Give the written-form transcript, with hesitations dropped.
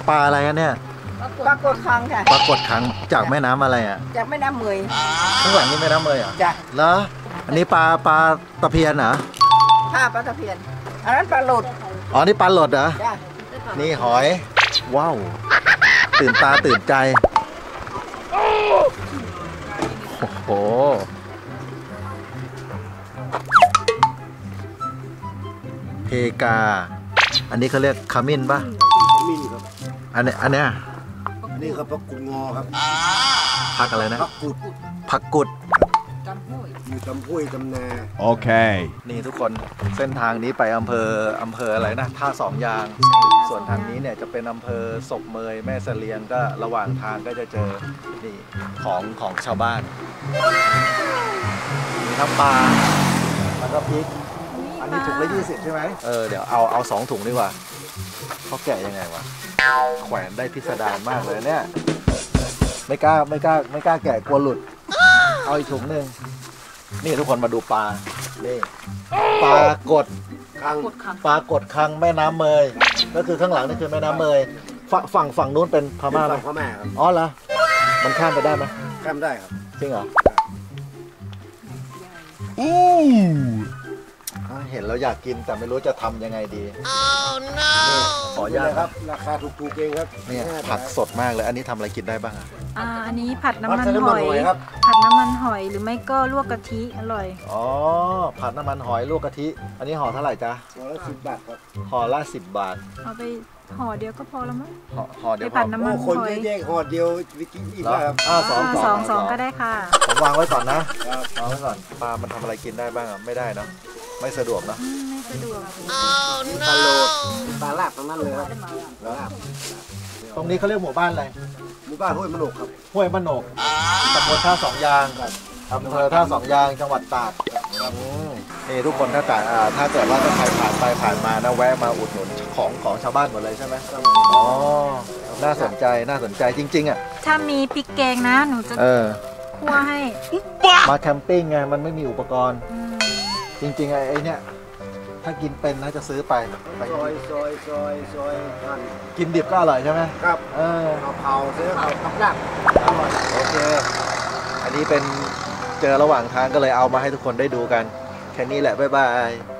ปลาอะไรกันเนี่ยปลากดคังค่ะปลากดคังจากแม่น้ำอะไรอ่ะจากแม่น้ำเมยข้างหลังนี่แม่น้ำเมยเหรอจ้ะเหรออันนี้ปลาตะเพียนเหรอผ้าปลาตะเพียนอันนั้นปลาหลุดอ๋อนี่ปลาหลดเหรอจ้ะนี่หอยว้าวตื่นตาตื่นใจโอ้โหเพกาอันนี้เขาเรียกขมิ้นป่ะมิ้นครับอันเนี้ยอันนี้ครับผักกุดงอครับผักอะไรนะผักกุดอยู่ตำห้วยตำนาโอเคนี่ทุกคนเส้นทางนี้ไปอำเภออะไรนะท่าสองยางส่วนทางนี้เนี่ยจะเป็นอำเภอศพเมยแม่เสลียงก็ระหว่างทางก็จะเจอนี่ของชาวบ้านมีทั้งปลาแล้วก็พริกอันนี้ถุงละ20ใช่ไหมเดี๋ยวเอา2ถุงดีกว่าเขาแกะยังไงวะแขวนได้พิสดารมากเลยเนี่ยไม่กล้าแกะกลัวหลุดเอาอีกถุงหนึ่งนี่ทุกคนมาดูปลานี่ปลากดคังแม่น้ำเมยก็คือข้างหลังนี่คือแม่น้ำเมยฝั่งนู้นเป็นพม่าไหมพม่าครับอ๋อเหรอมันข้ามไปได้ไหมข้ามได้ครับจริงเหรอเห็นแล้วอยากกินแต่ไม่รู้จะทำยังไงดีขออนุญาตครับราคาถูกๆเองครับเนี่ยผักสดมากเลยอันนี้ทำอะไรกินได้บ้างอ่ะอันนี้ผัดน้ำมันหอยผัดน้ำมันหอยหรือไม่ก็ลวกกะทิอร่อยอ๋อผัดน้ำมันหอยลวกกะทิอันนี้ห่อเท่าไหร่จ๊ะห่อละ10 บาทครับห่อละ10 บาทเอาไปห่อเดียวก็พอแล้วมั้งห่อเดียวผัดน้ำมันหอยคนแยกห่อเดียววิกิอีกครับสองก็ได้ค่ะผมวางไว้ก่อนนะวางไว้ก่อนปลามันทำอะไรกินได้บ้างอ่ะไม่ได้เนาะไม่สะดวกเนาะไม่สะดวกปลาโลดปลาลาบตรงนั้นเลยครับลาบตรงนี้เขาเรียกหมู่บ้านอะไรหมู่บ้านห้วยมะโนกครับห้วยมะโนกตำบลท่าสองยางอำเภอท่าสองยางจังหวัดตากนี่ทุกคนถ้าเกิดว่าใครผ่านไปผ่านมานะแวะมาอุดหนุนของชาวบ้านหมดเลยใช่ไหมอ๋อน่าสนใจจริงๆอ่ะถ้ามีพริกแกงนะหนูจะคั่วให้มาแคมปิ้งไงมันไม่มีอุปกรณ์จริงๆไอ้เนี่ยถ้ากินเป็นนะจะซื้อไปซอยหั่นกินดิบก็อร่อยใช่ไหมครับเผาซื้อกับลาบโอเคอันนี้เป็นเจอระหว่างทางก็เลยเอามาให้ทุกคนได้ดูกันแค่นี้แหละบ๊ายบาย